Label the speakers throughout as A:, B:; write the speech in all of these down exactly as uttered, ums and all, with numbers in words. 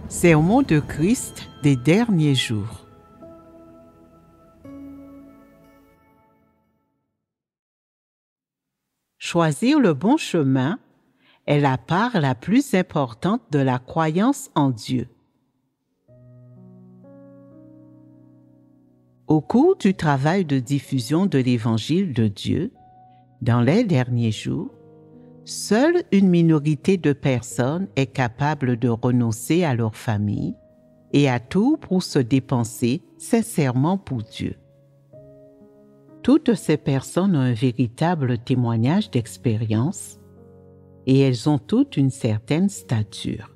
A: Sermon de Christ des derniers jours. Choisir le bon chemin est la part la plus importante de la croyance en Dieu. Au cours du travail de diffusion de l'Évangile de Dieu, dans les derniers jours, seule une minorité de personnes est capable de renoncer à leur famille et à tout pour se dépenser sincèrement pour Dieu. Toutes ces personnes ont un véritable témoignage d'expérience et elles ont toutes une certaine stature.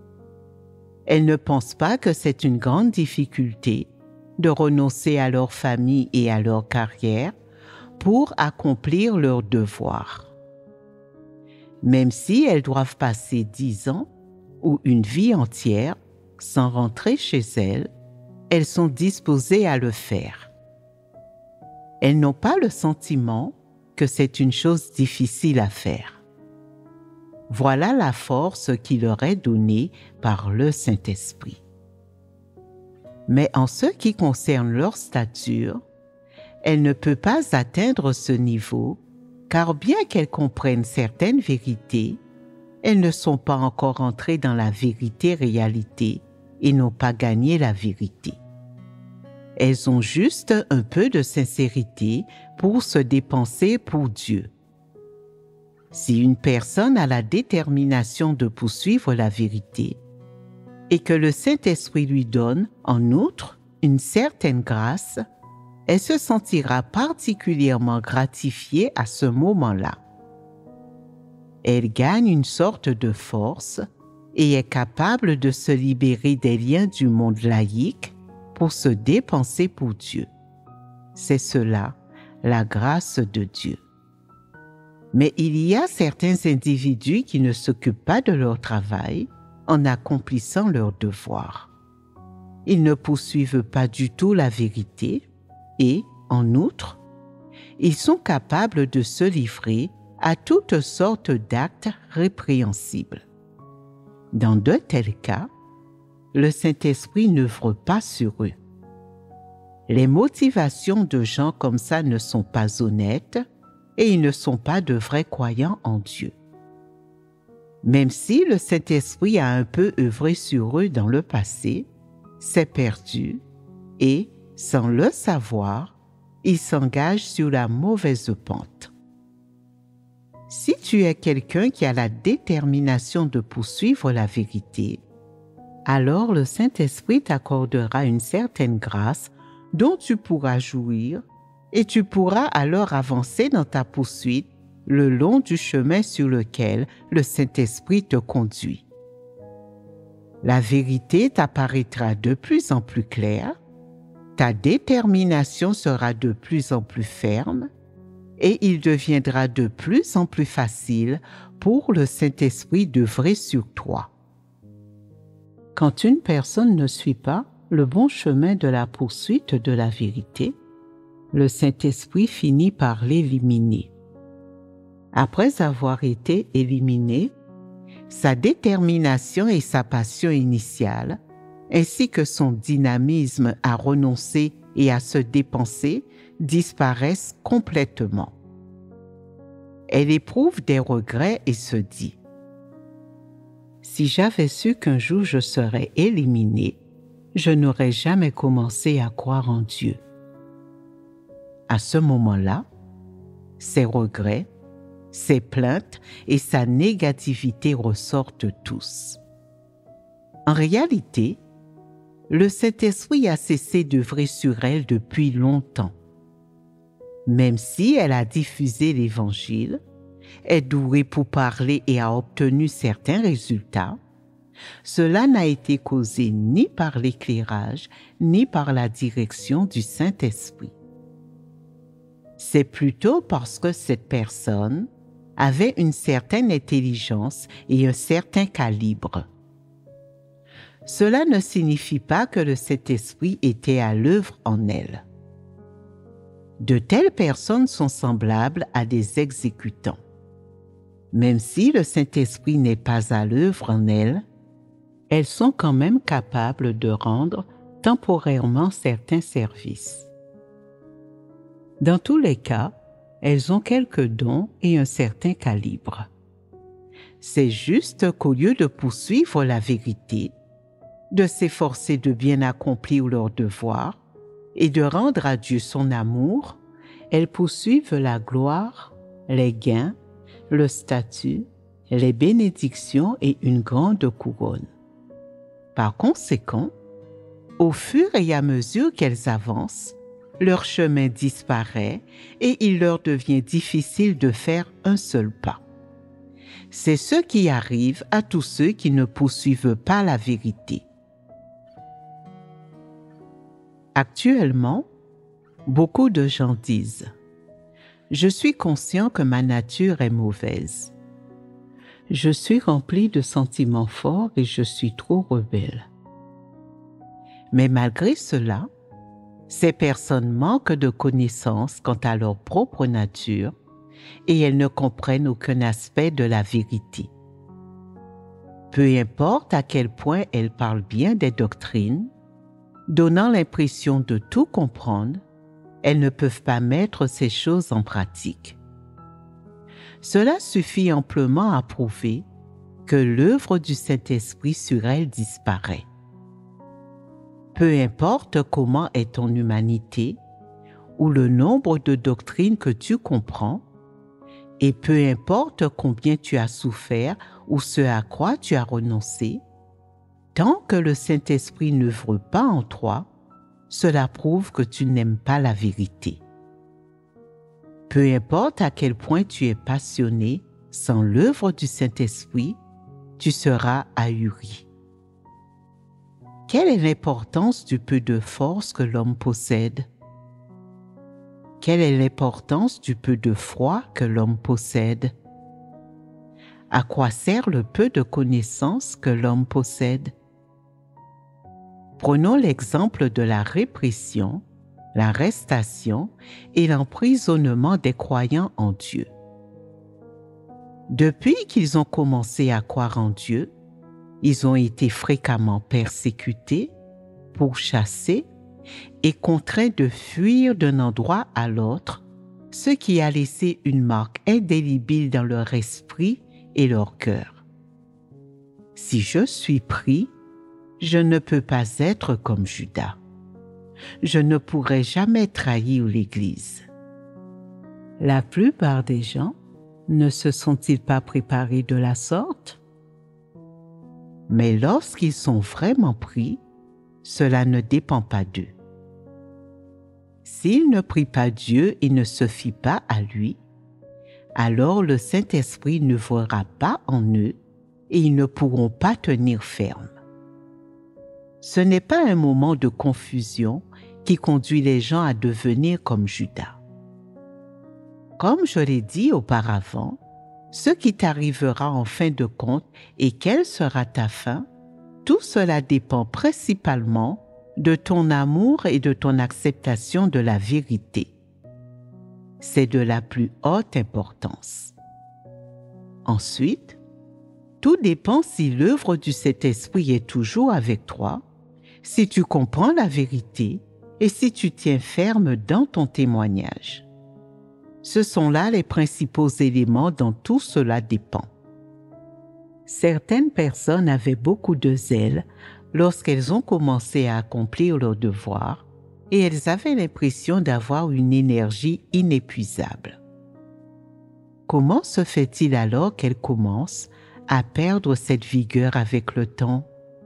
A: Elles ne pensent pas que c'est une grande difficulté de renoncer à leur famille et à leur carrière pour accomplir leurs devoirs. Même si elles doivent passer dix ans ou une vie entière sans rentrer chez elles, elles sont disposées à le faire. Elles n'ont pas le sentiment que c'est une chose difficile à faire. Voilà la force qui leur est donnée par le Saint-Esprit. Mais en ce qui concerne leur stature, elle ne peut pas atteindre ce niveau, car bien qu'elles comprennent certaines vérités, elles ne sont pas encore entrées dans la vérité-réalité et n'ont pas gagné la vérité. Elles ont juste un peu de sincérité pour se dépenser pour Dieu. Si une personne a la détermination de poursuivre la vérité et que le Saint-Esprit lui donne, en outre, une certaine grâce, elle se sentira particulièrement gratifiée à ce moment-là. Elle gagne une sorte de force et est capable de se libérer des liens du monde laïque pour se dépenser pour Dieu. C'est cela, la grâce de Dieu. Mais il y a certains individus qui ne s'occupent pas de leur travail en accomplissant leurs devoirs. Ils ne poursuivent pas du tout la vérité et, en outre, ils sont capables de se livrer à toutes sortes d'actes répréhensibles. Dans de tels cas, le Saint-Esprit n'œuvre pas sur eux. Les motivations de gens comme ça ne sont pas honnêtes et ils ne sont pas de vrais croyants en Dieu. Même si le Saint-Esprit a un peu œuvré sur eux dans le passé, c'est perdu et, sans le savoir, ils s'engagent sur la mauvaise pente. Si tu es quelqu'un qui a la détermination de poursuivre la vérité, alors le Saint-Esprit t'accordera une certaine grâce dont tu pourras jouir et tu pourras alors avancer dans ta poursuite le long du chemin sur lequel le Saint-Esprit te conduit. La vérité t'apparaîtra de plus en plus claire, ta détermination sera de plus en plus ferme et il deviendra de plus en plus facile pour le Saint-Esprit d'œuvrer sur toi. Quand une personne ne suit pas le bon chemin de la poursuite de la vérité, le Saint-Esprit finit par l'éliminer. Après avoir été éliminé, sa détermination et sa passion initiale, ainsi que son dynamisme à renoncer et à se dépenser, disparaissent complètement. Elle éprouve des regrets et se dit « Si j'avais su qu'un jour je serais éliminée, je n'aurais jamais commencé à croire en Dieu. » À ce moment-là, ses regrets, ses plaintes et sa négativité ressortent tous. En réalité, le Saint-Esprit a cessé d'œuvrer sur elle depuis longtemps. Même si elle a diffusé l'Évangile, est douée pour parler et a obtenu certains résultats, cela n'a été causé ni par l'éclairage, ni par la direction du Saint-Esprit. C'est plutôt parce que cette personne avait une certaine intelligence et un certain calibre. Cela ne signifie pas que le Saint-Esprit était à l'œuvre en elle. De telles personnes sont semblables à des exécutants. Même si le Saint-Esprit n'est pas à l'œuvre en elles, elles sont quand même capables de rendre temporairement certains services. Dans tous les cas, elles ont quelques dons et un certain calibre. C'est juste qu'au lieu de poursuivre la vérité, de s'efforcer de bien accomplir leurs devoirs et de rendre à Dieu son amour, elles poursuivent la gloire, les gains, le statut, les bénédictions et une grande couronne. Par conséquent, au fur et à mesure qu'elles avancent, leur chemin disparaît et il leur devient difficile de faire un seul pas. C'est ce qui arrive à tous ceux qui ne poursuivent pas la vérité. Actuellement, beaucoup de gens disent « Je suis conscient que ma nature est mauvaise. Je suis rempli de sentiments forts et je suis trop rebelle. » Mais malgré cela, ces personnes manquent de connaissances quant à leur propre nature et elles ne comprennent aucun aspect de la vérité. Peu importe à quel point elles parlent bien des doctrines, donnant l'impression de tout comprendre, elles ne peuvent pas mettre ces choses en pratique. Cela suffit amplement à prouver que l'œuvre du Saint-Esprit sur elles disparaît. Peu importe comment est ton humanité ou le nombre de doctrines que tu comprends, et peu importe combien tu as souffert ou ce à quoi tu as renoncé, tant que le Saint-Esprit n'œuvre pas en toi, cela prouve que tu n'aimes pas la vérité. Peu importe à quel point tu es passionné, sans l'œuvre du Saint-Esprit, tu seras ahuri. Quelle est l'importance du peu de force que l'homme possède? Quelle est l'importance du peu de foi que l'homme possède? À quoi sert le peu de connaissances que l'homme possède? Prenons l'exemple de la répression, l'arrestation et l'emprisonnement des croyants en Dieu. Depuis qu'ils ont commencé à croire en Dieu, ils ont été fréquemment persécutés, pourchassés et contraints de fuir d'un endroit à l'autre, ce qui a laissé une marque indélébile dans leur esprit et leur cœur. Si je suis pris, je ne peux pas être comme Judas. Je ne pourrai jamais trahir l'Église. La plupart des gens ne se sont-ils pas préparés de la sorte? Mais lorsqu'ils sont vraiment pris, cela ne dépend pas d'eux. S'ils ne prient pas Dieu et ne se fient pas à lui, alors le Saint-Esprit ne n'œuvrera pas en eux et ils ne pourront pas tenir ferme. Ce n'est pas un moment de confusion qui conduit les gens à devenir comme Judas. Comme je l'ai dit auparavant, ce qui t'arrivera en fin de compte et quelle sera ta fin, tout cela dépend principalement de ton amour et de ton acceptation de la vérité. C'est de la plus haute importance. Ensuite, tout dépend si l'œuvre du Saint-Esprit est toujours avec toi, si tu comprends la vérité et si tu tiens ferme dans ton témoignage. Ce sont là les principaux éléments dont tout cela dépend. Certaines personnes avaient beaucoup de zèle lorsqu'elles ont commencé à accomplir leurs devoirs et elles avaient l'impression d'avoir une énergie inépuisable. Comment se fait-il alors qu'elles commencent à perdre cette vigueur avec le temps?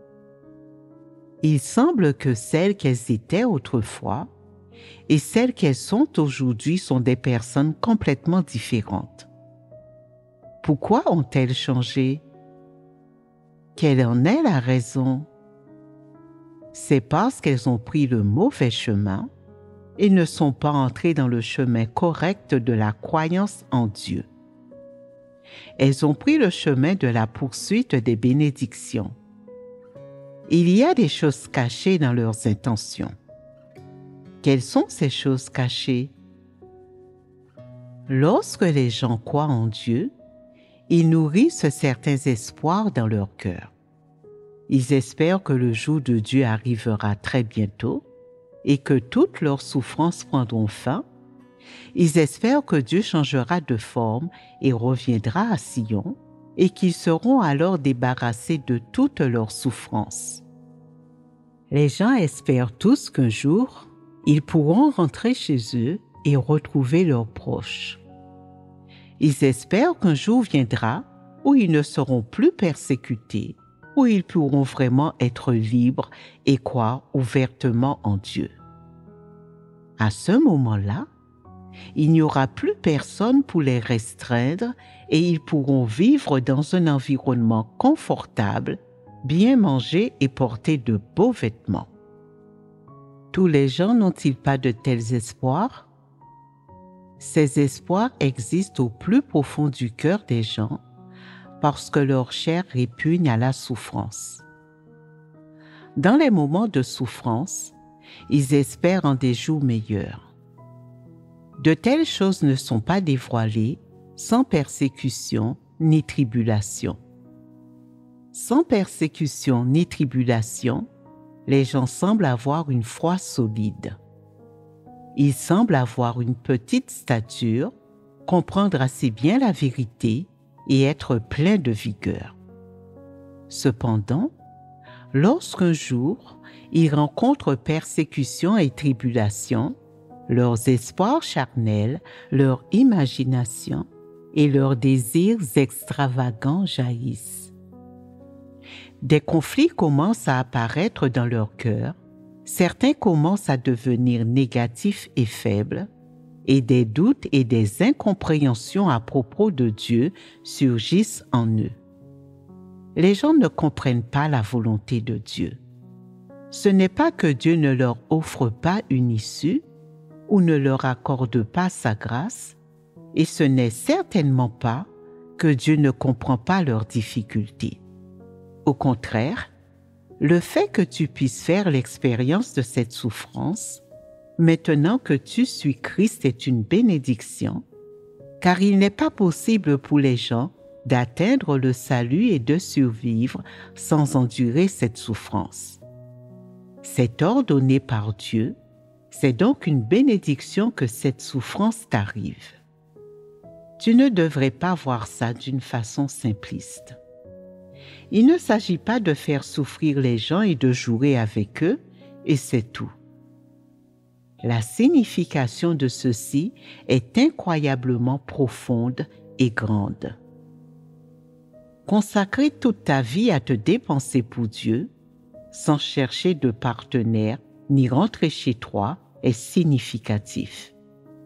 A: Il semble que celles qu'elles étaient autrefois et celles qu'elles sont aujourd'hui sont des personnes complètement différentes. Pourquoi ont-elles changé? Quelle en est la raison? C'est parce qu'elles ont pris le mauvais chemin et ne sont pas entrées dans le chemin correct de la croyance en Dieu. Elles ont pris le chemin de la poursuite des bénédictions. Il y a des choses cachées dans leurs intentions. Quelles sont ces choses cachées? Lorsque les gens croient en Dieu, ils nourrissent certains espoirs dans leur cœur. Ils espèrent que le jour de Dieu arrivera très bientôt et que toutes leurs souffrances prendront fin. Ils espèrent que Dieu changera de forme et reviendra à Sion et qu'ils seront alors débarrassés de toutes leurs souffrances. Les gens espèrent tous qu'un jour, ils pourront rentrer chez eux et retrouver leurs proches. Ils espèrent qu'un jour viendra où ils ne seront plus persécutés, où ils pourront vraiment être libres et croire ouvertement en Dieu. À ce moment-là, il n'y aura plus personne pour les restreindre et ils pourront vivre dans un environnement confortable, bien manger et porter de beaux vêtements. Tous les gens n'ont-ils pas de tels espoirs? Ces espoirs existent au plus profond du cœur des gens parce que leur chair répugne à la souffrance. Dans les moments de souffrance, ils espèrent en des jours meilleurs. De telles choses ne sont pas dévoilées sans persécution ni tribulation. Sans persécution ni tribulation, les gens semblent avoir une foi solide. Ils semblent avoir une petite stature, comprendre assez bien la vérité et être pleins de vigueur. Cependant, lorsqu'un jour, ils rencontrent persécution et tribulation, leurs espoirs charnels, leur imagination et leurs désirs extravagants jaillissent. Des conflits commencent à apparaître dans leur cœur, certains commencent à devenir négatifs et faibles, et des doutes et des incompréhensions à propos de Dieu surgissent en eux. Les gens ne comprennent pas la volonté de Dieu. Ce n'est pas que Dieu ne leur offre pas une issue ou ne leur accorde pas sa grâce, et ce n'est certainement pas que Dieu ne comprend pas leurs difficultés. Au contraire, le fait que tu puisses faire l'expérience de cette souffrance, maintenant que tu suis Christ, est une bénédiction, car il n'est pas possible pour les gens d'atteindre le salut et de survivre sans endurer cette souffrance. C'est ordonné par Dieu, c'est donc une bénédiction que cette souffrance t'arrive. Tu ne devrais pas voir ça d'une façon simpliste. Il ne s'agit pas de faire souffrir les gens et de jouer avec eux, et c'est tout. La signification de ceci est incroyablement profonde et grande. Consacrer toute ta vie à te dépenser pour Dieu, sans chercher de partenaire ni rentrer chez toi, est significatif.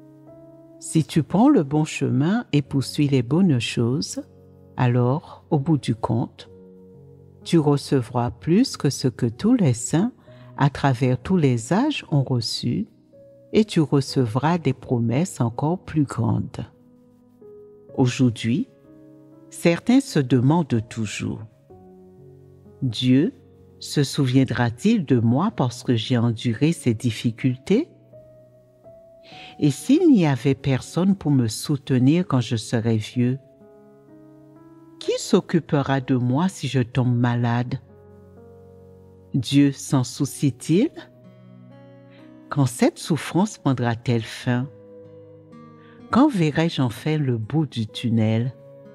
A: Si tu prends le bon chemin et poursuis les bonnes choses, alors, au bout du compte, tu recevras plus que ce que tous les saints, à travers tous les âges, ont reçu, et tu recevras des promesses encore plus grandes. Aujourd'hui, certains se demandent toujours, Dieu se souviendra-t-il de moi parce que j'ai enduré ces difficultés? Et s'il n'y avait personne pour me soutenir quand je serai vieux, qui s'occupera de moi si je tombe malade? Dieu s'en soucie-t-il? Quand cette souffrance prendra-t-elle fin? Quand verrai-je enfin le bout du tunnel?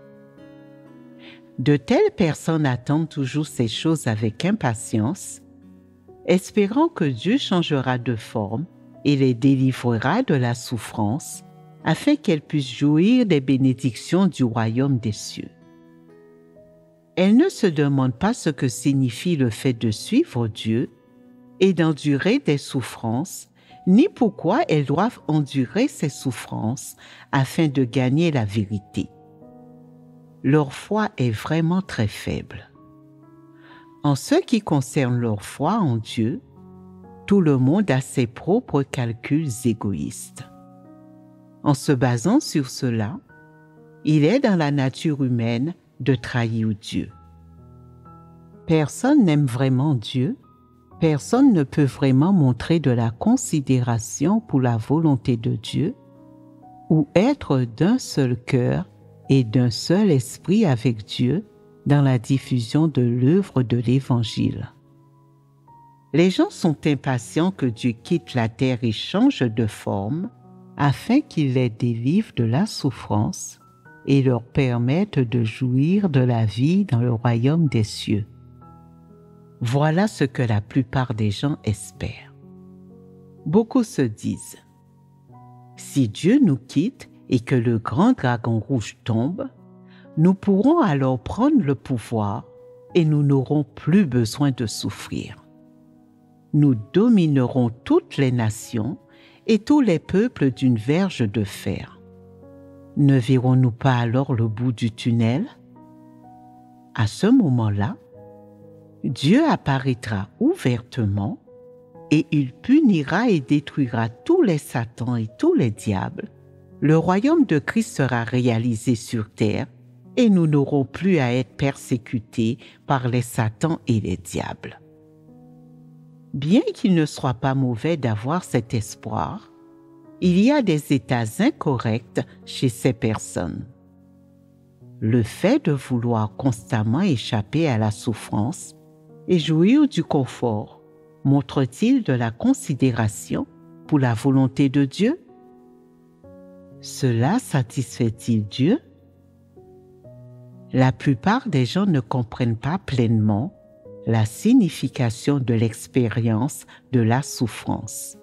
A: De telles personnes attendent toujours ces choses avec impatience, espérant que Dieu changera de forme et les délivrera de la souffrance, afin qu'elles puissent jouir des bénédictions du royaume des cieux. Elles ne se demandent pas ce que signifie le fait de suivre Dieu et d'endurer des souffrances, ni pourquoi elles doivent endurer ces souffrances afin de gagner la vérité. Leur foi est vraiment très faible. En ce qui concerne leur foi en Dieu, tout le monde a ses propres calculs égoïstes. En se basant sur cela, il est dans la nature humaine de trahir Dieu. Personne n'aime vraiment Dieu, personne ne peut vraiment montrer de la considération pour la volonté de Dieu ou être d'un seul cœur et d'un seul esprit avec Dieu dans la diffusion de l'œuvre de l'Évangile. Les gens sont impatients que Dieu quitte la terre et change de forme afin qu'il les délivre de la souffrance et leur permette de jouir de la vie dans le royaume des cieux. Voilà ce que la plupart des gens espèrent. Beaucoup se disent, si Dieu nous quitte et que le grand dragon rouge tombe, nous pourrons alors prendre le pouvoir et nous n'aurons plus besoin de souffrir. Nous dominerons toutes les nations et tous les peuples d'une verge de fer. Ne verrons-nous pas alors le bout du tunnel? À ce moment-là, Dieu apparaîtra ouvertement et il punira et détruira tous les satans et tous les diables. Le royaume de Christ sera réalisé sur terre et nous n'aurons plus à être persécutés par les satans et les diables. Bien qu'il ne soit pas mauvais d'avoir cet espoir, il y a des états incorrects chez ces personnes. Le fait de vouloir constamment échapper à la souffrance et jouir du confort montre-t-il de la considération pour la volonté de Dieu? Cela satisfait-il Dieu? La plupart des gens ne comprennent pas pleinement la signification de l'expérience de la souffrance.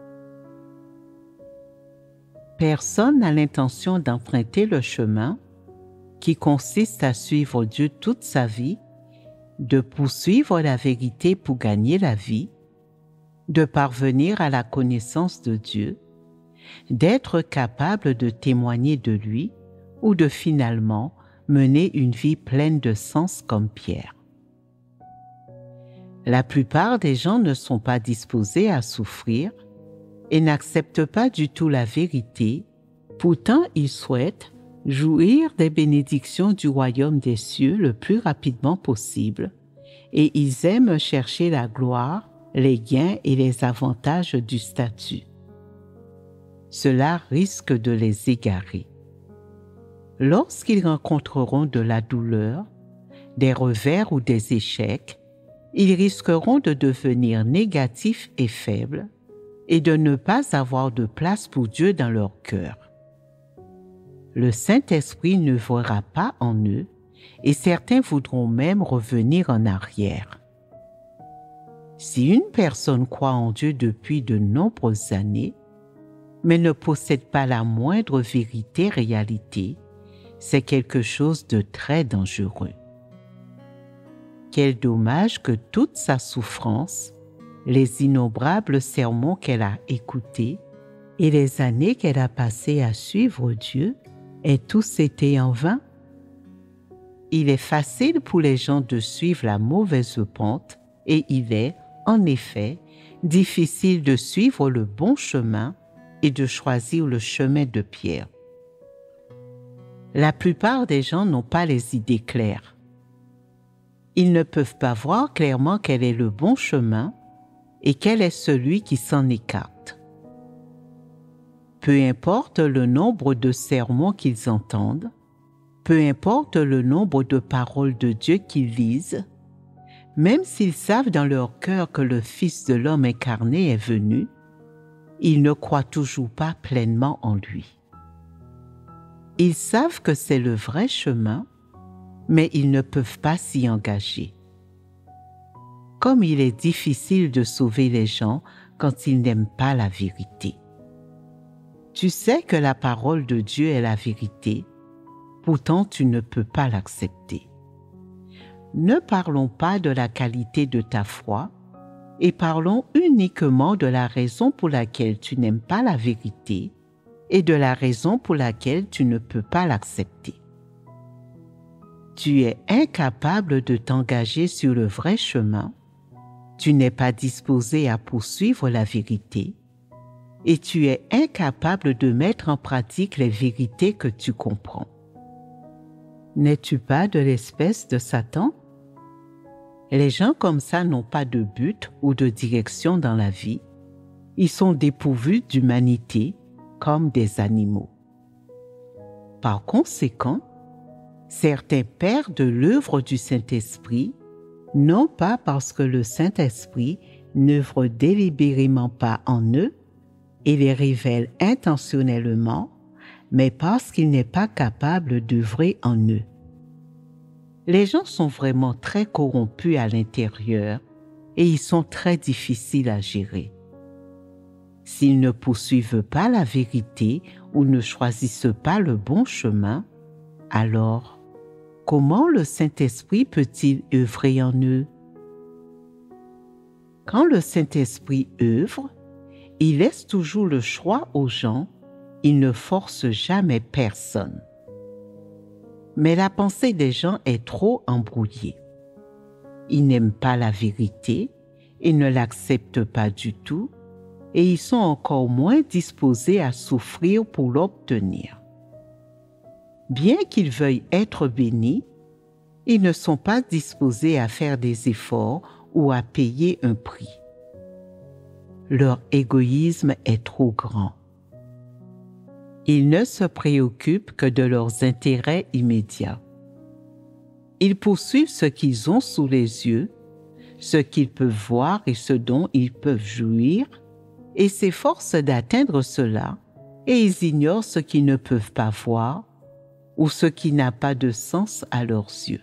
A: Personne n'a l'intention d'emprunter le chemin qui consiste à suivre Dieu toute sa vie, de poursuivre la vérité pour gagner la vie, de parvenir à la connaissance de Dieu, d'être capable de témoigner de lui ou de finalement mener une vie pleine de sens comme Pierre. La plupart des gens ne sont pas disposés à souffrir et n'acceptent pas du tout la vérité, pourtant ils souhaitent jouir des bénédictions du royaume des cieux le plus rapidement possible et ils aiment chercher la gloire, les gains et les avantages du statut. Cela risque de les égarer. Lorsqu'ils rencontreront de la douleur, des revers ou des échecs, ils risqueront de devenir négatifs et faibles et de ne pas avoir de place pour Dieu dans leur cœur. Le Saint-Esprit ne verra pas en eux et certains voudront même revenir en arrière. Si une personne croit en Dieu depuis de nombreuses années, mais ne possède pas la moindre vérité réalité, c'est quelque chose de très dangereux. Quel dommage que toute sa souffrance, les innombrables sermons qu'elle a écoutés et les années qu'elle a passées à suivre Dieu aient tous été en vain. Il est facile pour les gens de suivre la mauvaise pente et il est, en effet, difficile de suivre le bon chemin et de choisir le chemin de Pierre. La plupart des gens n'ont pas les idées claires. Ils ne peuvent pas voir clairement quel est le bon chemin et quel est celui qui s'en écarte. Peu importe le nombre de sermons qu'ils entendent, peu importe le nombre de paroles de Dieu qu'ils lisent, même s'ils savent dans leur cœur que le Fils de l'homme incarné est venu, ils ne croient toujours pas pleinement en lui. Ils savent que c'est le vrai chemin, mais ils ne peuvent pas s'y engager. Comme il est difficile de sauver les gens quand ils n'aiment pas la vérité. Tu sais que la parole de Dieu est la vérité, pourtant tu ne peux pas l'accepter. Ne parlons pas de la qualité de ta foi et parlons uniquement de la raison pour laquelle tu n'aimes pas la vérité et de la raison pour laquelle tu ne peux pas l'accepter. Tu es incapable de t'engager sur le vrai chemin, tu n'es pas disposé à poursuivre la vérité et tu es incapable de mettre en pratique les vérités que tu comprends. N'es-tu pas de l'espèce de Satan? Les gens comme ça n'ont pas de but ou de direction dans la vie. Ils sont dépourvus d'humanité comme des animaux. Par conséquent, Certains perdent l'œuvre du Saint-Esprit, non pas parce que le Saint-Esprit n'œuvre délibérément pas en eux et les révèle intentionnellement, mais parce qu'il n'est pas capable d'œuvrer en eux. Les gens sont vraiment très corrompus à l'intérieur et ils sont très difficiles à gérer. S'ils ne poursuivent pas la vérité ou ne choisissent pas le bon chemin, alors comment le Saint-Esprit peut-il œuvrer en eux? Quand le Saint-Esprit œuvre, il laisse toujours le choix aux gens, il ne force jamais personne. Mais la pensée des gens est trop embrouillée. Ils n'aiment pas la vérité, ils ne l'acceptent pas du tout, et ils sont encore moins disposés à souffrir pour l'obtenir. Bien qu'ils veuillent être bénis, ils ne sont pas disposés à faire des efforts ou à payer un prix. Leur égoïsme est trop grand. Ils ne se préoccupent que de leurs intérêts immédiats. Ils poursuivent ce qu'ils ont sous les yeux, ce qu'ils peuvent voir et ce dont ils peuvent jouir, et s'efforcent d'atteindre cela, et ils ignorent ce qu'ils ne peuvent pas voir ou ce qui n'a pas de sens à leurs yeux.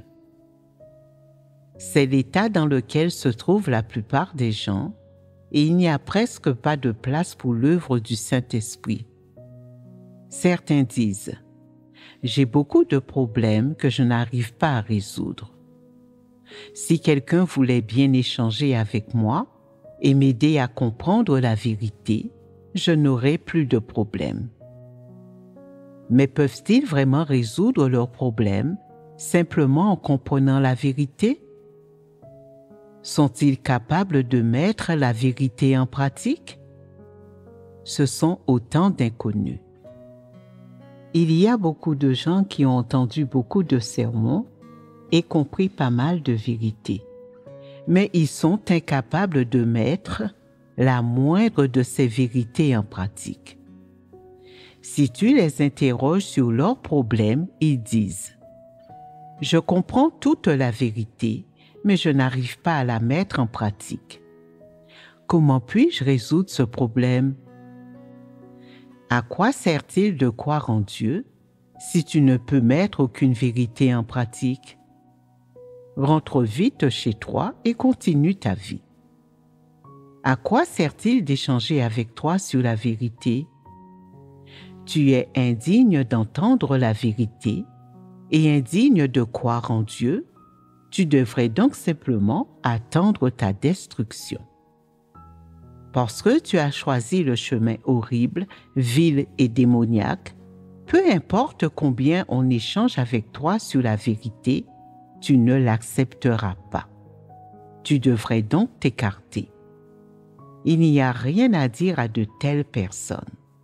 A: C'est l'état dans lequel se trouvent la plupart des gens, et il n'y a presque pas de place pour l'œuvre du Saint-Esprit. Certains disent « J'ai beaucoup de problèmes que je n'arrive pas à résoudre. Si quelqu'un voulait bien échanger avec moi et m'aider à comprendre la vérité, je n'aurais plus de problèmes. » Mais peuvent-ils vraiment résoudre leurs problèmes simplement en comprenant la vérité? Sont-ils capables de mettre la vérité en pratique? Ce sont autant d'inconnus. Il y a beaucoup de gens qui ont entendu beaucoup de sermons et compris pas mal de vérités, mais ils sont incapables de mettre la moindre de ces vérités en pratique. Si tu les interroges sur leurs problèmes, ils disent « Je comprends toute la vérité, mais je n'arrive pas à la mettre en pratique. Comment puis-je résoudre ce problème? À quoi sert-il de croire en Dieu si tu ne peux mettre aucune vérité en pratique? Rentre vite chez toi et continue ta vie. À quoi sert-il d'échanger avec toi sur la vérité? Tu es indigne d'entendre la vérité et indigne de croire en Dieu. Tu devrais donc simplement attendre ta destruction. Parce que tu as choisi le chemin horrible, vil et démoniaque, peu importe combien on échange avec toi sur la vérité, tu ne l'accepteras pas. Tu devrais donc t'écarter. Il n'y a rien à dire à de telles personnes.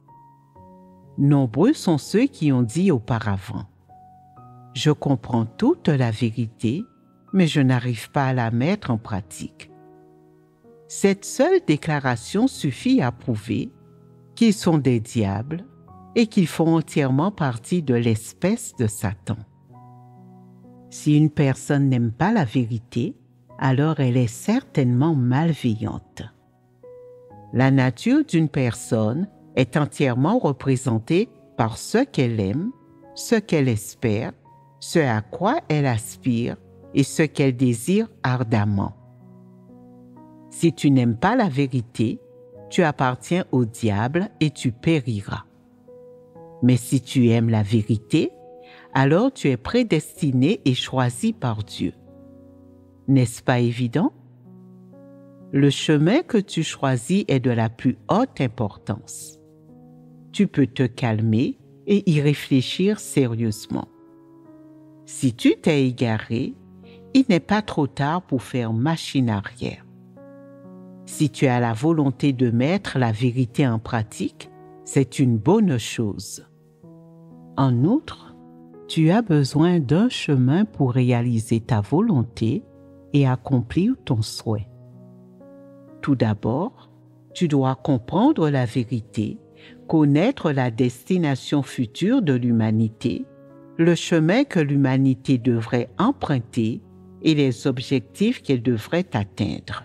A: Nombreux sont ceux qui ont dit auparavant « Je comprends toute la vérité, mais je n'arrive pas à la mettre en pratique. » Cette seule déclaration suffit à prouver qu'ils sont des diables et qu'ils font entièrement partie de l'espèce de Satan. Si une personne n'aime pas la vérité, alors elle est certainement malveillante. La nature d'une personne est entièrement représentée par ce qu'elle aime, ce qu'elle espère, ce à quoi elle aspire et ce qu'elle désire ardemment. Si tu n'aimes pas la vérité, tu appartiens au diable et tu périras. Mais si tu aimes la vérité, alors tu es prédestiné et choisi par Dieu. N'est-ce pas évident? Le chemin que tu choisis est de la plus haute importance. Tu peux te calmer et y réfléchir sérieusement. Si tu t'es égaré, il n'est pas trop tard pour faire machine arrière. Si tu as la volonté de mettre la vérité en pratique, c'est une bonne chose. En outre, tu as besoin d'un chemin pour réaliser ta volonté et accomplir ton souhait. Tout d'abord, tu dois comprendre la vérité, connaître la destination future de l'humanité le chemin que l'humanité devrait emprunter et les objectifs qu'elle devrait atteindre.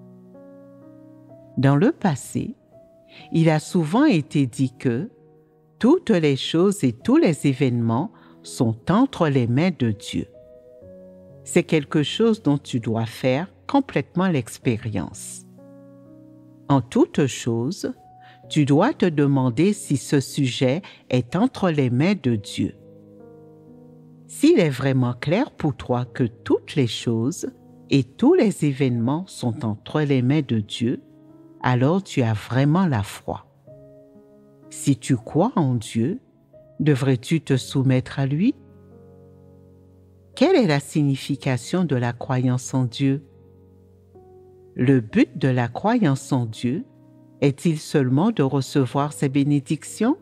A: Dans le passé, il a souvent été dit que toutes les choses et tous les événements sont entre les mains de Dieu. C'est quelque chose dont tu dois faire complètement l'expérience. En toute chose, tu dois te demander si ce sujet est entre les mains de Dieu. S'il est vraiment clair pour toi que toutes les choses et tous les événements sont entre les mains de Dieu, alors tu as vraiment la foi. Si tu crois en Dieu, devrais-tu te soumettre à lui? Quelle est la signification de la croyance en Dieu? Le but de la croyance en Dieu est-il seulement de recevoir ses bénédictions?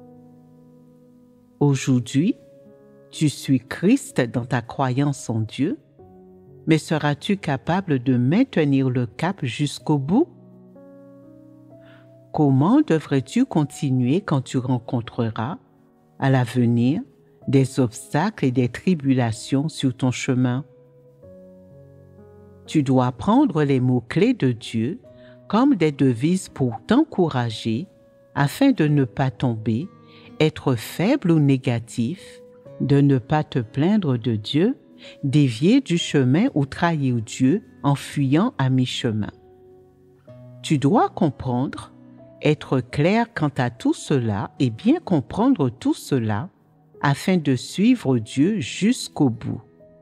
A: Aujourd'hui, tu suis Christ dans ta croyance en Dieu, mais seras-tu capable de maintenir le cap jusqu'au bout? Comment devrais-tu continuer quand tu rencontreras, à l'avenir, des obstacles et des tribulations sur ton chemin? Tu dois prendre les mots-clés de Dieu comme des devises pour t'encourager afin de ne pas tomber, être faible ou négatif, de ne pas te plaindre de Dieu, dévier du chemin ou trahir Dieu en fuyant à mi-chemin. Tu dois comprendre, être clair quant à tout cela et bien comprendre tout cela afin de suivre Dieu jusqu'au bout.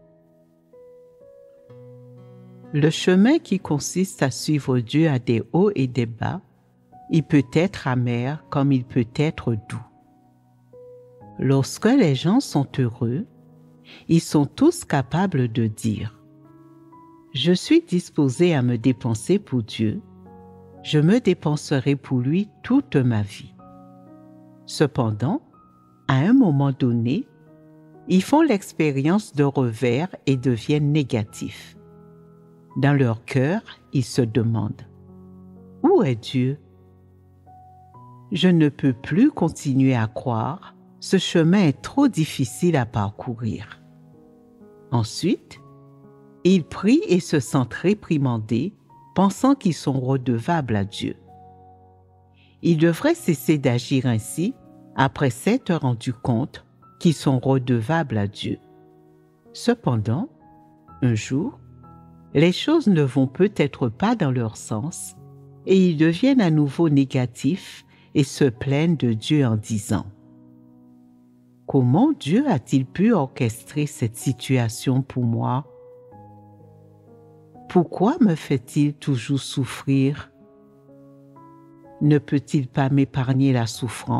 A: Le chemin qui consiste à suivre Dieu a des hauts et des bas. Il peut être amer comme il peut être doux. Lorsque les gens sont heureux, ils sont tous capables de dire « Je suis disposé à me dépenser pour Dieu, je me dépenserai pour lui toute ma vie. » Cependant, à un moment donné, ils font l'expérience de revers et deviennent négatifs. Dans leur cœur, ils se demandent « Où est Dieu? Je ne peux plus continuer à croire, ce chemin est trop difficile à parcourir. » Ensuite, ils prient et se sentent réprimandés, pensant qu'ils sont redevables à Dieu. Ils devraient cesser d'agir ainsi après s'être rendus compte qu'ils sont redevables à Dieu. Cependant, un jour, les choses ne vont peut-être pas dans leur sens et ils deviennent à nouveau négatifs et se plaignent de Dieu en disant « Comment Dieu a-t-il pu orchestrer cette situation pour moi? Pourquoi me fait-il toujours souffrir? Ne peut-il pas m'épargner la souffrance? »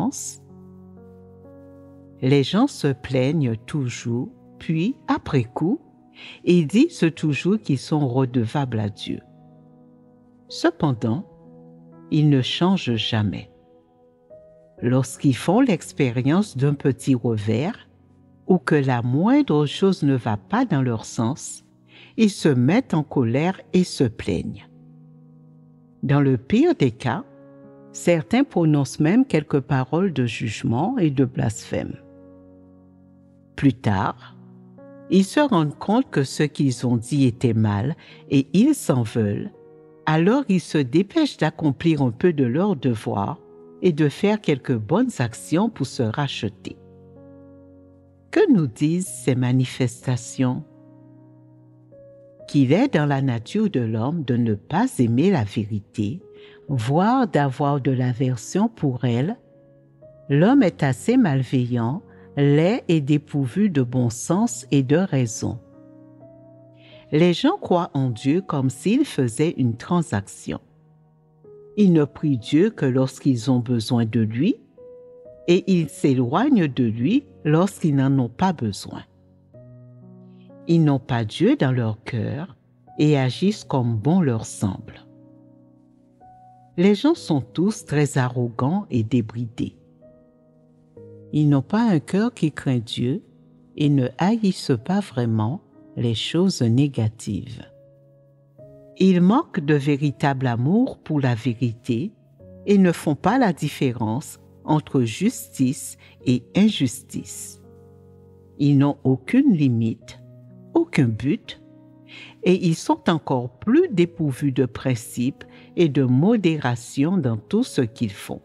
A: Les gens se plaignent toujours, puis, après coup, ils disent toujours qu'ils sont redevables à Dieu. Cependant, ils ne changent jamais. Lorsqu'ils font l'expérience d'un petit revers ou que la moindre chose ne va pas dans leur sens, ils se mettent en colère et se plaignent. Dans le pire des cas, certains prononcent même quelques paroles de jugement et de blasphème. Plus tard, ils se rendent compte que ce qu'ils ont dit était mal et ils s'en veulent, alors ils se dépêchent d'accomplir un peu de leur devoir et de faire quelques bonnes actions pour se racheter. Que nous disent ces manifestations? Qu'il est dans la nature de l'homme de ne pas aimer la vérité, voire d'avoir de l'aversion pour elle. L'homme est assez malveillant, laid et dépourvu de bon sens et de raison. Les gens croient en Dieu comme s'ils faisaient une transaction. Ils ne prient Dieu que lorsqu'ils ont besoin de lui et ils s'éloignent de lui lorsqu'ils n'en ont pas besoin. Ils n'ont pas Dieu dans leur cœur et agissent comme bon leur semble. Les gens sont tous très arrogants et débridés. Ils n'ont pas un cœur qui craint Dieu et ne haïssent pas vraiment les choses négatives. Ils manquent de véritable amour pour la vérité et ne font pas la différence entre justice et injustice. Ils n'ont aucune limite, aucun but, et ils sont encore plus dépourvus de principes et de modération dans tout ce qu'ils font.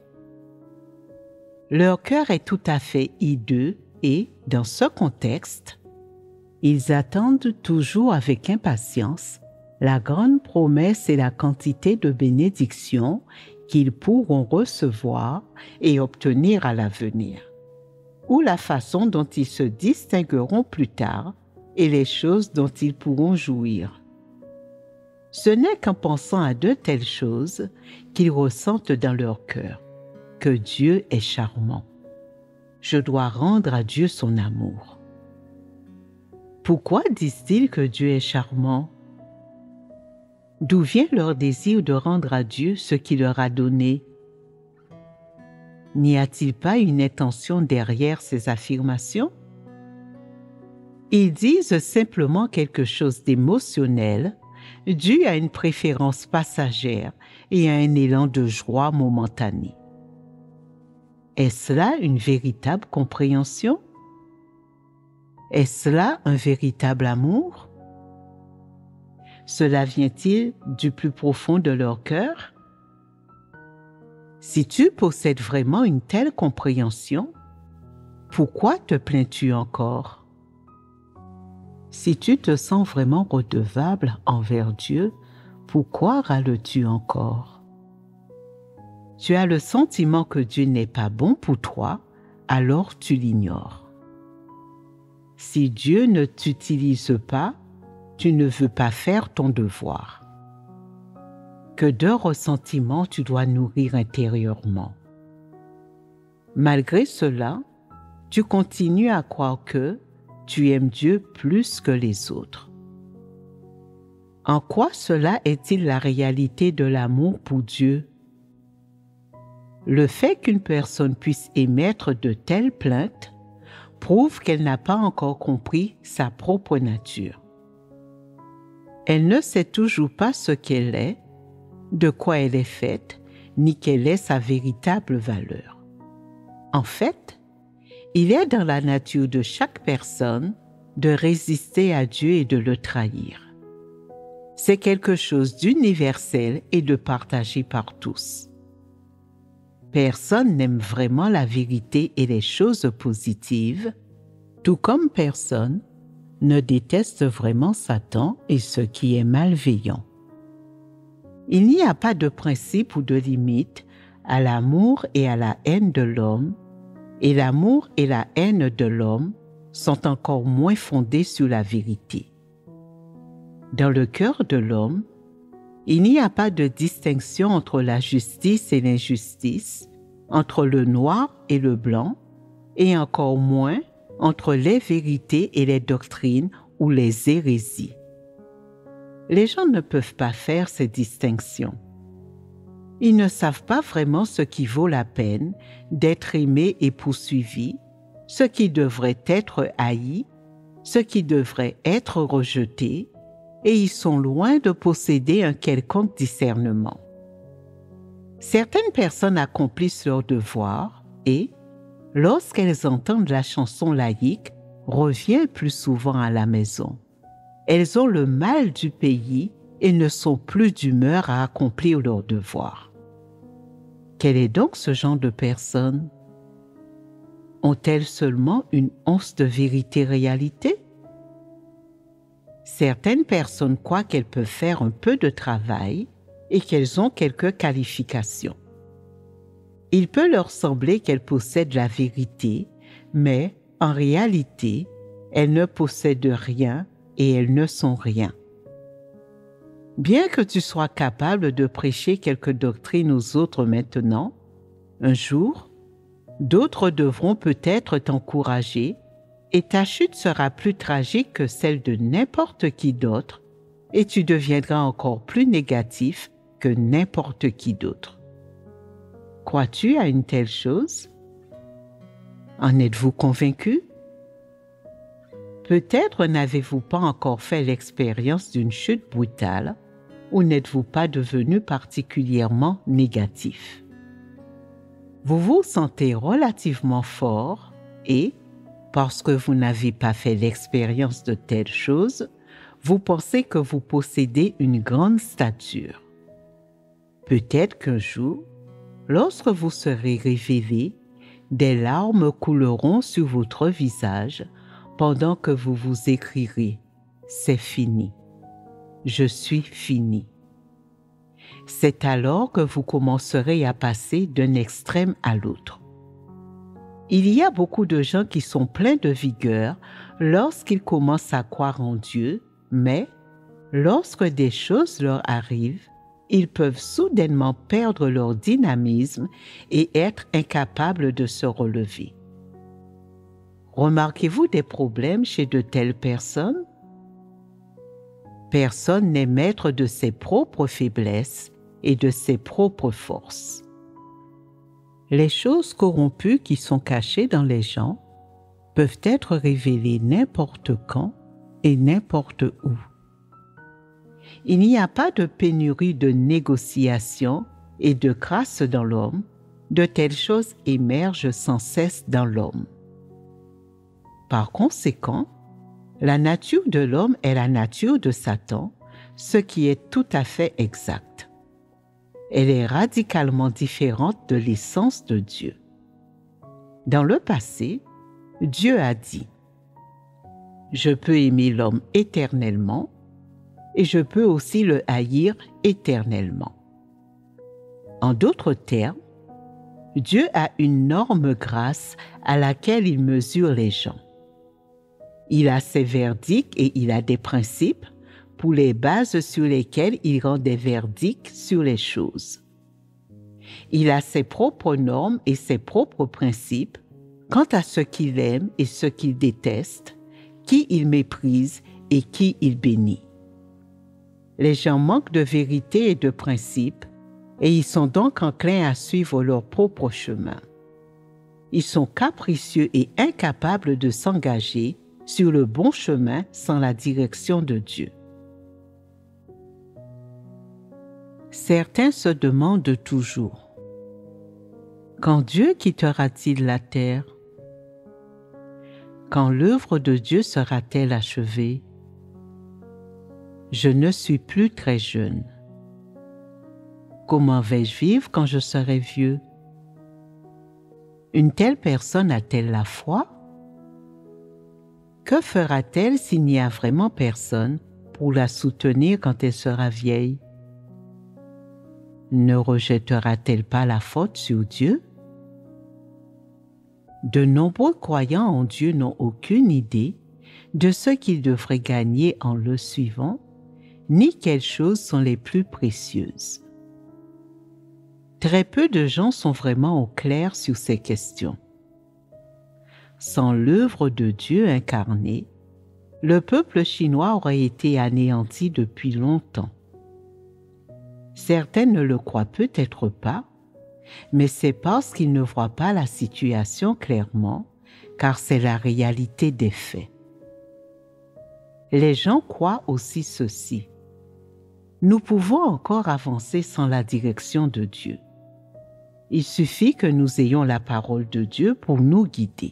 A: Leur cœur est tout à fait hideux et, dans ce contexte, ils attendent toujours avec impatience la grande promesse et la quantité de bénédictions qu'ils pourront recevoir et obtenir à l'avenir, ou la façon dont ils se distingueront plus tard et les choses dont ils pourront jouir. Ce n'est qu'en pensant à de telles choses qu'ils ressentent dans leur cœur que Dieu est charmant. Je dois rendre à Dieu son amour. Pourquoi disent-ils que Dieu est charmant? D'où vient leur désir de rendre à Dieu ce qu'il leur a donné? N'y a-t-il pas une intention derrière ces affirmations? Ils disent simplement quelque chose d'émotionnel, dû à une préférence passagère et à un élan de joie momentané. Est-ce là une véritable compréhension? Est-ce là un véritable amour? Cela vient-il du plus profond de leur cœur? Si tu possèdes vraiment une telle compréhension, pourquoi te plains-tu encore? Si tu te sens vraiment redevable envers Dieu, pourquoi râles-tu encore? Tu as le sentiment que Dieu n'est pas bon pour toi, alors tu l'ignores. Si Dieu ne t'utilise pas, tu ne veux pas faire ton devoir. Que de ressentiments tu dois nourrir intérieurement. Malgré cela, tu continues à croire que tu aimes Dieu plus que les autres. En quoi cela est-il la réalité de l'amour pour Dieu? Le fait qu'une personne puisse émettre de telles plaintes prouve qu'elle n'a pas encore compris sa propre nature. Elle ne sait toujours pas ce qu'elle est, de quoi elle est faite, ni quelle est sa véritable valeur. En fait, il est dans la nature de chaque personne de résister à Dieu et de le trahir. C'est quelque chose d'universel et de partagé par tous. Personne n'aime vraiment la vérité et les choses positives, tout comme personne ne déteste vraiment Satan et ce qui est malveillant. Il n'y a pas de principe ou de limite à l'amour et à la haine de l'homme, et l'amour et la haine de l'homme sont encore moins fondés sur la vérité. Dans le cœur de l'homme, il n'y a pas de distinction entre la justice et l'injustice, entre le noir et le blanc, et encore moins entre les vérités et les doctrines ou les hérésies. Les gens ne peuvent pas faire ces distinctions. Ils ne savent pas vraiment ce qui vaut la peine d'être aimé et poursuivi, ce qui devrait être haï, ce qui devrait être rejeté, et ils sont loin de posséder un quelconque discernement. Certaines personnes accomplissent leur devoir et, lorsqu'elles entendent la chanson laïque, reviennent plus souvent à la maison. Elles ont le mal du pays et ne sont plus d'humeur à accomplir leur devoir. Quel est donc ce genre de personnes? Ont-elles seulement une once de vérité-réalité? Certaines personnes croient qu'elles peuvent faire un peu de travail et qu'elles ont quelques qualifications. Il peut leur sembler qu'elles possèdent la vérité, mais en réalité, elles ne possèdent rien et elles ne sont rien. Bien que tu sois capable de prêcher quelques doctrines aux autres maintenant, un jour, d'autres devront peut-être t'encourager et ta chute sera plus tragique que celle de n'importe qui d'autre et tu deviendras encore plus négatif que n'importe qui d'autre. Crois-tu à une telle chose? En êtes-vous convaincu? Peut-être n'avez-vous pas encore fait l'expérience d'une chute brutale ou n'êtes-vous pas devenu particulièrement négatif. Vous vous sentez relativement fort et, Parce que vous n'avez pas fait l'expérience de telles choses, vous pensez que vous possédez une grande stature. Peut-être qu'un jour, lorsque vous serez révélé, des larmes couleront sur votre visage pendant que vous vous écrirez « C'est fini, je suis fini ». C'est alors que vous commencerez à passer d'un extrême à l'autre. Il y a beaucoup de gens qui sont pleins de vigueur lorsqu'ils commencent à croire en Dieu, mais lorsque des choses leur arrivent, ils peuvent soudainement perdre leur dynamisme et être incapables de se relever. Remarquez-vous des problèmes chez de telles personnes? Personne n'est maître de ses propres faiblesses et de ses propres forces. Les choses corrompues qui sont cachées dans les gens peuvent être révélées n'importe quand et n'importe où. Il n'y a pas de pénurie de négociations et de grâce dans l'homme, de telles choses émergent sans cesse dans l'homme. Par conséquent, la nature de l'homme est la nature de Satan, ce qui est tout à fait exact. Elle est radicalement différente de l'essence de Dieu. Dans le passé, Dieu a dit « Je peux aimer l'homme éternellement et je peux aussi le haïr éternellement. » En d'autres termes, Dieu a une norme grâce à laquelle il mesure les gens. Il a ses verdicts et il a des principes pour les bases sur lesquelles il rend des verdicts sur les choses. Il a ses propres normes et ses propres principes quant à ce qu'il aime et ce qu'il déteste, qui il méprise et qui il bénit. Les gens manquent de vérité et de principes et ils sont donc enclins à suivre leur propre chemin. Ils sont capricieux et incapables de s'engager sur le bon chemin sans la direction de Dieu. Certains se demandent toujours « Quand Dieu quittera-t-il la terre? Quand l'œuvre de Dieu sera-t-elle achevée? Je ne suis plus très jeune. Comment vais-je vivre quand je serai vieux? Une telle personne a-t-elle la foi? Que fera-t-elle s'il n'y a vraiment personne pour la soutenir quand elle sera vieille? Ne rejettera-t-elle pas la faute sur Dieu? De nombreux croyants en Dieu n'ont aucune idée de ce qu'ils devraient gagner en le suivant, ni quelles choses sont les plus précieuses. Très peu de gens sont vraiment au clair sur ces questions. Sans l'œuvre de Dieu incarnée, le peuple chinois aurait été anéanti depuis longtemps. Certains ne le croient peut-être pas, mais c'est parce qu'ils ne voient pas la situation clairement, car c'est la réalité des faits. Les gens croient aussi ceci. Nous pouvons encore avancer sans la direction de Dieu. Il suffit que nous ayons la parole de Dieu pour nous guider.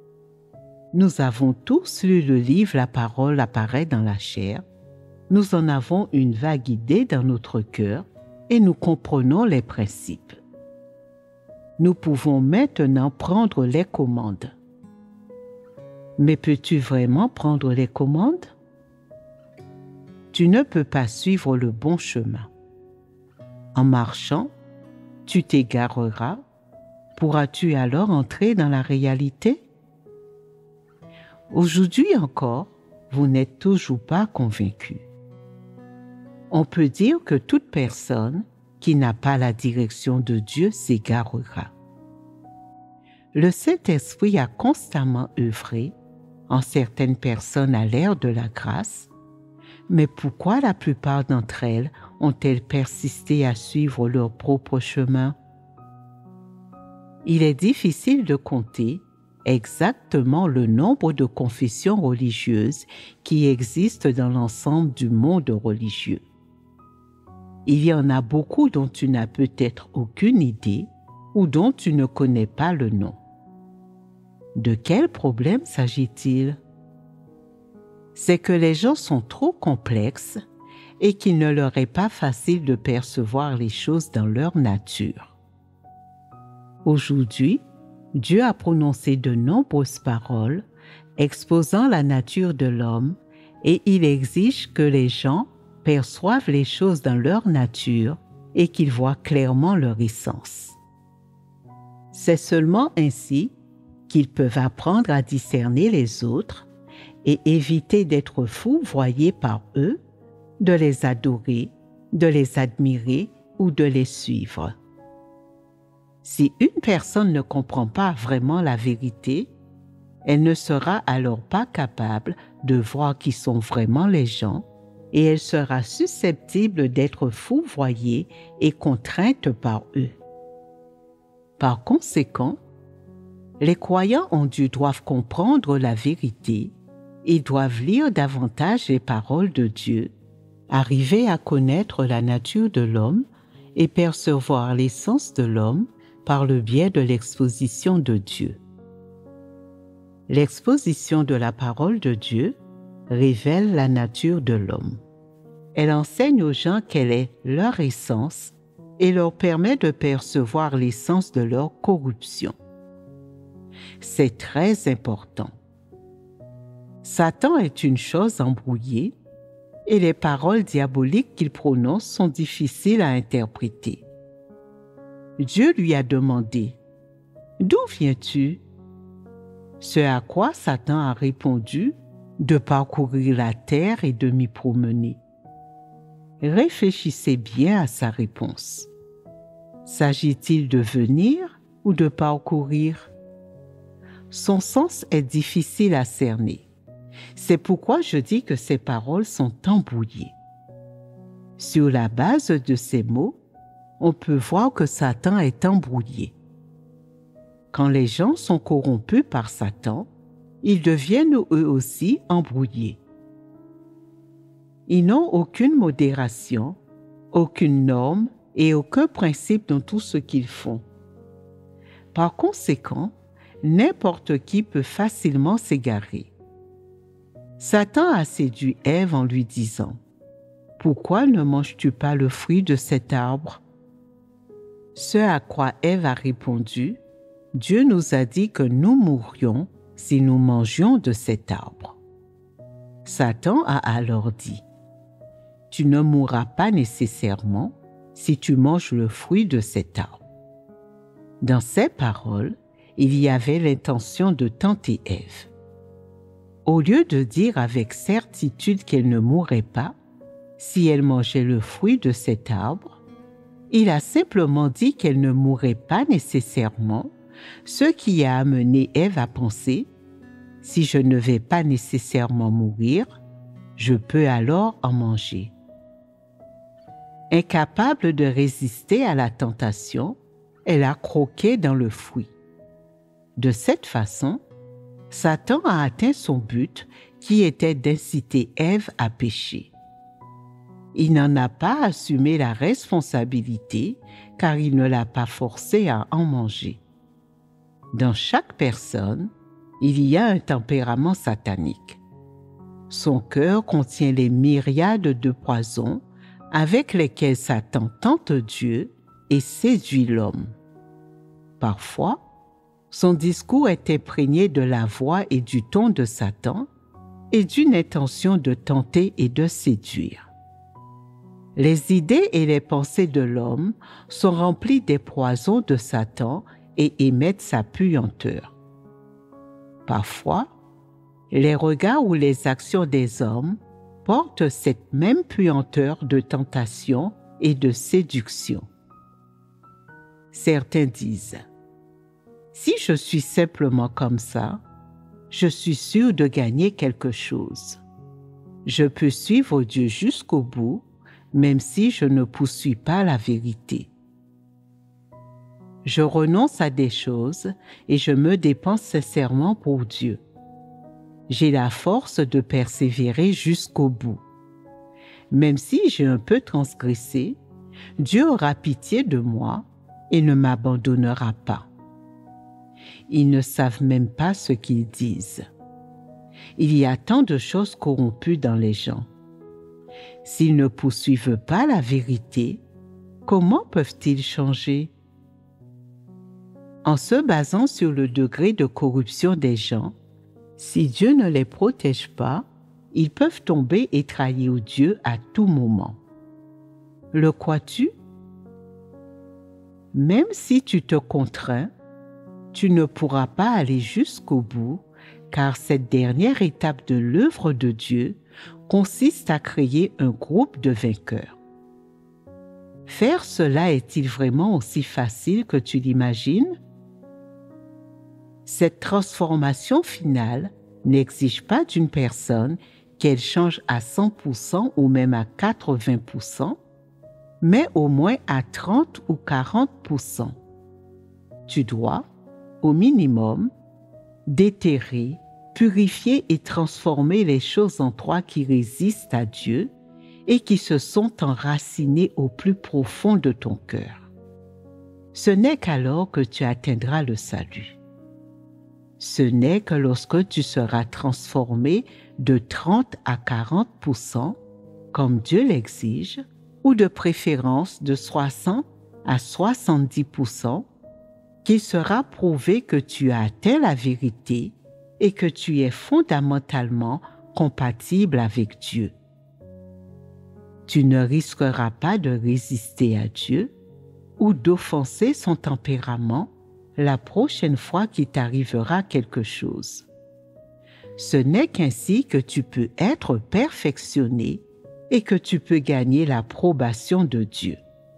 A: Nous avons tous lu le livre « La parole apparaît dans la chair ». Nous en avons une vague idée dans notre cœur et nous comprenons les principes. Nous pouvons maintenant prendre les commandes. Mais peux-tu vraiment prendre les commandes? Tu ne peux pas suivre le bon chemin. En marchant, tu t'égareras. Pourras-tu alors entrer dans la réalité? Aujourd'hui encore, vous n'êtes toujours pas convaincu. On peut dire que toute personne qui n'a pas la direction de Dieu s'égarera. Le Saint-Esprit a constamment œuvré en certaines personnes à l'ère de la grâce, mais pourquoi la plupart d'entre elles ont-elles persisté à suivre leur propre chemin? Il est difficile de compter exactement le nombre de confessions religieuses qui existent dans l'ensemble du monde religieux. Il y en a beaucoup dont tu n'as peut-être aucune idée ou dont tu ne connais pas le nom. De quel problème s'agit-il? C'est que les gens sont trop complexes et qu'il ne leur est pas facile de percevoir les choses dans leur nature. Aujourd'hui, Dieu a prononcé de nombreuses paroles exposant la nature de l'homme et il exige que les gens perçoivent les choses dans leur nature et qu'ils voient clairement leur essence. C'est seulement ainsi qu'ils peuvent apprendre à discerner les autres et éviter d'être foudroyés par eux, de les adorer, de les admirer ou de les suivre. Si une personne ne comprend pas vraiment la vérité, elle ne sera alors pas capable de voir qui sont vraiment les gens et elle sera susceptible d'être foudroyée et contrainte par eux. Par conséquent, les croyants en Dieu doivent comprendre la vérité et doivent lire davantage les paroles de Dieu, arriver à connaître la nature de l'homme et percevoir l'essence de l'homme par le biais de l'exposition de Dieu. L'exposition de la parole de Dieu révèle la nature de l'homme. Elle enseigne aux gens quelle est leur essence et leur permet de percevoir l'essence de leur corruption. C'est très important. Satan est une chose embrouillée et les paroles diaboliques qu'il prononce sont difficiles à interpréter. Dieu lui a demandé « D'où viens-tu » Ce à quoi Satan a répondu de parcourir la terre et de m'y promener. Réfléchissez bien à sa réponse. S'agit-il de venir ou de parcourir? Son sens est difficile à cerner. C'est pourquoi je dis que ces paroles sont embrouillées. Sur la base de ces mots, on peut voir que Satan est embrouillé. Quand les gens sont corrompus par Satan, ils deviennent eux aussi embrouillés. Ils n'ont aucune modération, aucune norme et aucun principe dans tout ce qu'ils font. Par conséquent, n'importe qui peut facilement s'égarer. Satan a séduit Ève en lui disant « Pourquoi ne manges-tu pas le fruit de cet arbre ?» Ce à quoi Ève a répondu « Dieu nous a dit que nous mourrions si nous mangions de cet arbre. » Satan a alors dit « Tu ne mourras pas nécessairement si tu manges le fruit de cet arbre. » Dans ces paroles, il y avait l'intention de tenter Ève. Au lieu de dire avec certitude qu'elle ne mourrait pas si elle mangeait le fruit de cet arbre, il a simplement dit qu'elle ne mourrait pas nécessairement, ce qui a amené Ève à penser « Si je ne vais pas nécessairement mourir, je peux alors en manger. » Incapable de résister à la tentation, elle a croqué dans le fruit. De cette façon, Satan a atteint son but qui était d'inciter Ève à pécher. Il n'en a pas assumé la responsabilité car il ne l'a pas forcée à en manger. Dans chaque personne, il y a un tempérament satanique. Son cœur contient les myriades de poisons avec lesquels Satan tente Dieu et séduit l'homme. Parfois, son discours est imprégné de la voix et du ton de Satan et d'une intention de tenter et de séduire. Les idées et les pensées de l'homme sont remplies des poisons de Satan et émettent sa puanteur. Parfois, les regards ou les actions des hommes portent cette même puanteur de tentation et de séduction. Certains disent « Si je suis simplement comme ça, je suis sûr de gagner quelque chose. Je peux suivre Dieu jusqu'au bout, même si je ne poursuis pas la vérité. Je renonce à des choses et je me dépense sincèrement pour Dieu. J'ai la force de persévérer jusqu'au bout. Même si j'ai un peu transgressé, Dieu aura pitié de moi et ne m'abandonnera pas. Ils ne savent même pas ce qu'ils disent. Il y a tant de choses corrompues dans les gens. S'ils ne poursuivent pas la vérité, comment peuvent-ils changer? En se basant sur le degré de corruption des gens, si Dieu ne les protège pas, ils peuvent tomber et trahir Dieu à tout moment. Le crois-tu? Même si tu te contrains, tu ne pourras pas aller jusqu'au bout, car cette dernière étape de l'œuvre de Dieu consiste à créer un groupe de vainqueurs. Faire cela est-il vraiment aussi facile que tu l'imagines? Cette transformation finale n'exige pas d'une personne qu'elle change à cent pour cent ou même à quatre-vingts pour cent, mais au moins à trente ou quarante pour cent. Tu dois, au minimum, déterrer, purifier et transformer les choses en toi qui résistent à Dieu et qui se sont enracinées au plus profond de ton cœur. Ce n'est qu'alors que tu atteindras le salut. Ce n'est que lorsque tu seras transformé de trente à quarante pour cent, comme Dieu l'exige, ou de préférence de soixante à soixante-dix pour cent, qu'il sera prouvé que tu as atteint la vérité et que tu es fondamentalement compatible avec Dieu. Tu ne risqueras pas de résister à Dieu ou d'offenser son tempérament la prochaine fois qu'il t'arrivera quelque chose. Ce n'est qu'ainsi que tu peux être perfectionné et que tu peux gagner l'approbation de Dieu.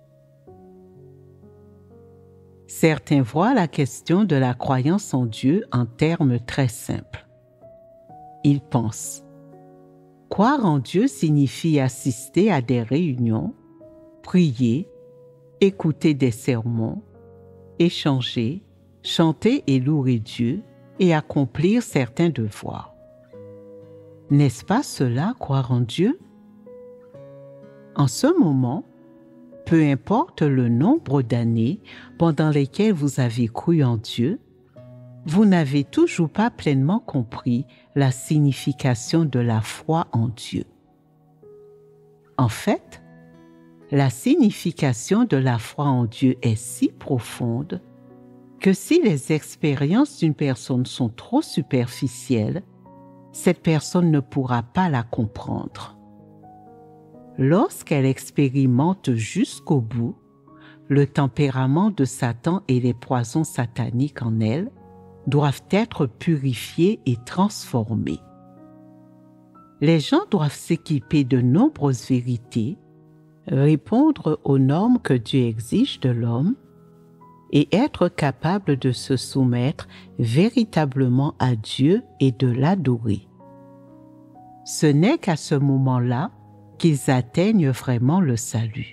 A: Certains voient la question de la croyance en Dieu en termes très simples. Ils pensent: croire en Dieu signifie assister à des réunions, prier, écouter des sermons, échanger, chanter et louer Dieu et accomplir certains devoirs. N'est-ce pas cela, croire en Dieu? En ce moment, peu importe le nombre d'années pendant lesquelles vous avez cru en Dieu, vous n'avez toujours pas pleinement compris la signification de la foi en Dieu. En fait, la signification de la foi en Dieu est si profonde que si les expériences d'une personne sont trop superficielles, cette personne ne pourra pas la comprendre. Lorsqu'elle expérimente jusqu'au bout le tempérament de Satan et les poisons sataniques en elle, doivent être purifiés et transformés. Les gens doivent s'équiper de nombreuses vérités, répondre aux normes que Dieu exige de l'homme et être capables de se soumettre véritablement à Dieu et de l'adorer. Ce n'est qu'à ce moment-là qu'ils atteignent vraiment le salut.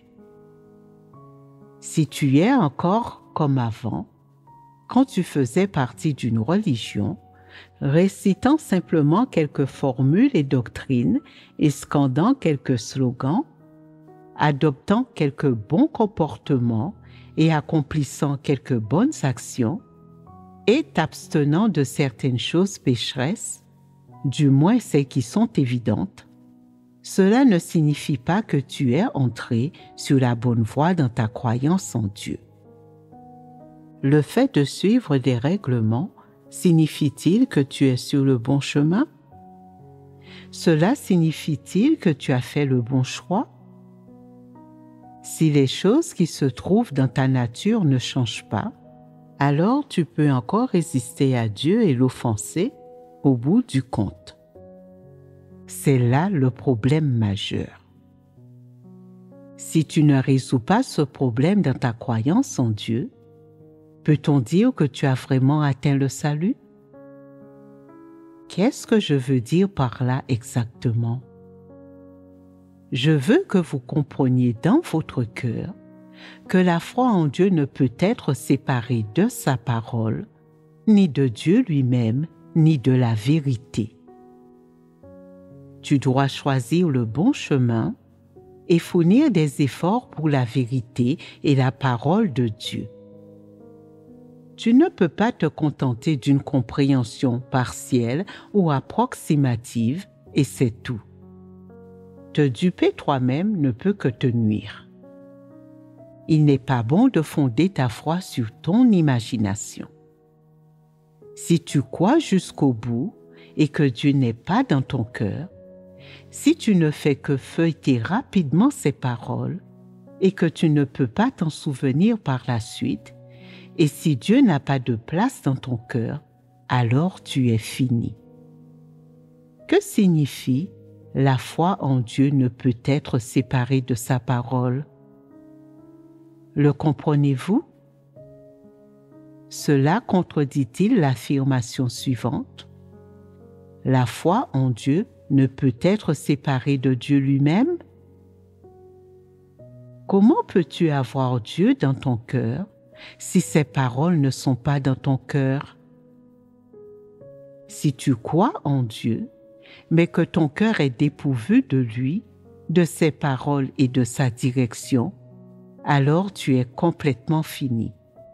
A: Si tu es encore comme avant, quand tu faisais partie d'une religion, récitant simplement quelques formules et doctrines et scandant quelques slogans, adoptant quelques bons comportements et accomplissant quelques bonnes actions, et t'abstenant de certaines choses pécheresses, du moins celles qui sont évidentes, cela ne signifie pas que tu es entré sur la bonne voie dans ta croyance en Dieu. Le fait de suivre des règlements signifie-t-il que tu es sur le bon chemin? Cela signifie-t-il que tu as fait le bon choix? Si les choses qui se trouvent dans ta nature ne changent pas, alors tu peux encore résister à Dieu et l'offenser au bout du compte. C'est là le problème majeur. Si tu ne résous pas ce problème dans ta croyance en Dieu, peut-on dire que tu as vraiment atteint le salut? Qu'est-ce que je veux dire par là exactement? Je veux que vous compreniez dans votre cœur que la foi en Dieu ne peut être séparée de sa parole, ni de Dieu lui-même, ni de la vérité. Tu dois choisir le bon chemin et fournir des efforts pour la vérité et la parole de Dieu. Tu ne peux pas te contenter d'une compréhension partielle ou approximative et c'est tout. Te duper toi-même ne peut que te nuire. Il n'est pas bon de fonder ta foi sur ton imagination. Si tu crois jusqu'au bout et que Dieu n'est pas dans ton cœur, si tu ne fais que feuilleter rapidement ses paroles et que tu ne peux pas t'en souvenir par la suite, et si Dieu n'a pas de place dans ton cœur, alors tu es fini. Que signifie « la foi en Dieu ne peut être séparée de sa parole » ? Le comprenez-vous? Cela contredit-il l'affirmation suivante? La foi en Dieu ne peut être séparée de Dieu lui-même? Comment peux-tu avoir Dieu dans ton cœur si ses paroles ne sont pas dans ton cœur? Si tu crois en Dieu, mais que ton cœur est dépourvu de lui, de ses paroles et de sa direction, alors tu es complètement fini.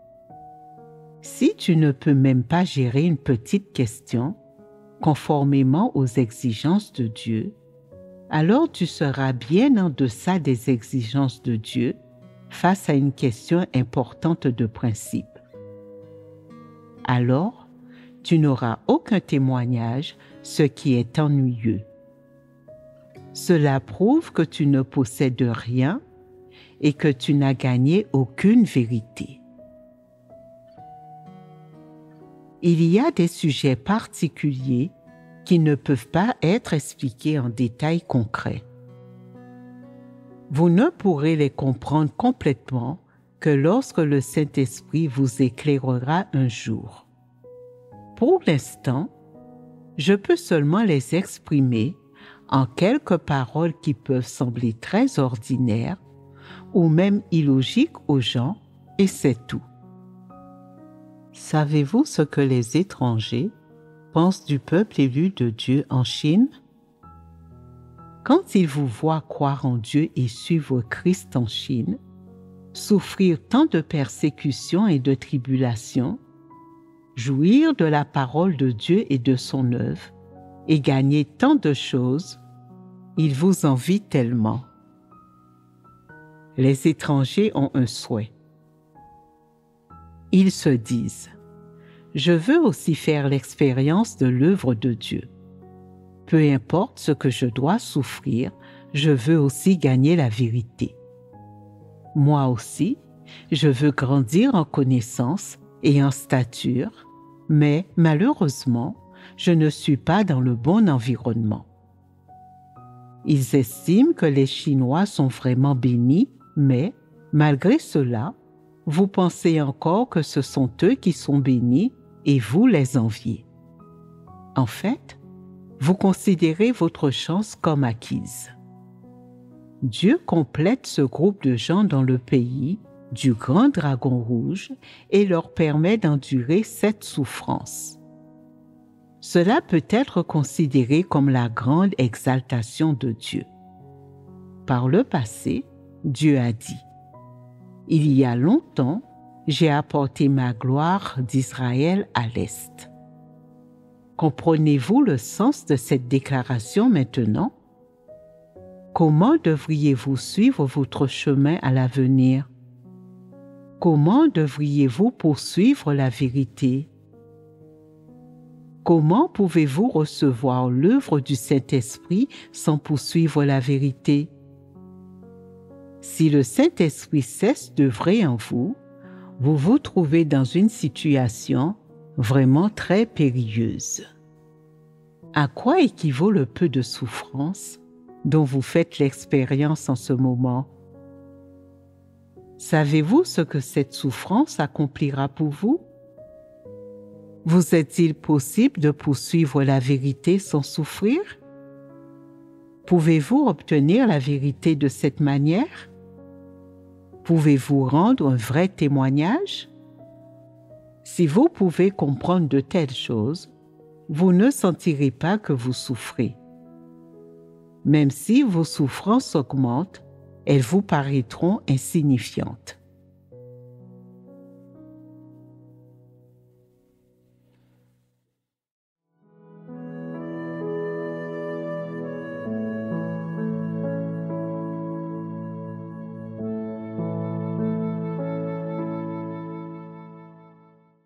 A: Si tu ne peux même pas gérer une petite question, conformément aux exigences de Dieu, alors tu seras bien en deçà des exigences de Dieu face à une question importante de principe. Alors, tu n'auras aucun témoignage, ce qui est ennuyeux. Cela prouve que tu ne possèdes rien et que tu n'as gagné aucune vérité. Il y a des sujets particuliers qui ne peuvent pas être expliqués en détails concrets. Vous ne pourrez les comprendre complètement que lorsque le Saint-Esprit vous éclairera un jour. Pour l'instant, je peux seulement les exprimer en quelques paroles qui peuvent sembler très ordinaires ou même illogiques aux gens, et c'est tout. Savez-vous ce que les étrangers pensent du peuple élu de Dieu en Chine? Quand ils vous voient croire en Dieu et suivre Christ en Chine, souffrir tant de persécutions et de tribulations, jouir de la parole de Dieu et de son œuvre, et gagner tant de choses, ils vous envient tellement. Les étrangers ont un souhait. Ils se disent « Je veux aussi faire l'expérience de l'œuvre de Dieu. Peu importe ce que je dois souffrir, je veux aussi gagner la vérité. Moi aussi, je veux grandir en connaissance et en stature, mais malheureusement, je ne suis pas dans le bon environnement. » Ils estiment que les Chinois sont vraiment bénis, mais malgré cela, vous pensez encore que ce sont eux qui sont bénis et vous les enviez. En fait, vous considérez votre chance comme acquise. Dieu complète ce groupe de gens dans le pays du grand dragon rouge et leur permet d'endurer cette souffrance. Cela peut être considéré comme la grande exaltation de Dieu. Par le passé, Dieu a dit « Il y a longtemps, j'ai apporté ma gloire d'Israël à l'Est. » Comprenez-vous le sens de cette déclaration maintenant? Comment devriez-vous suivre votre chemin à l'avenir? Comment devriez-vous poursuivre la vérité? Comment pouvez-vous recevoir l'œuvre du Saint-Esprit sans poursuivre la vérité? Si le Saint-Esprit cesse d'œuvrer en vous, vous vous trouvez dans une situation vraiment très périlleuse. À quoi équivaut le peu de souffrance dont vous faites l'expérience en ce moment? Savez-vous ce que cette souffrance accomplira pour vous? Vous est-il possible de poursuivre la vérité sans souffrir? Pouvez-vous obtenir la vérité de cette manière? Pouvez-vous rendre un vrai témoignage? Si vous pouvez comprendre de telles choses, vous ne sentirez pas que vous souffrez. Même si vos souffrances augmentent, elles vous paraîtront insignifiantes.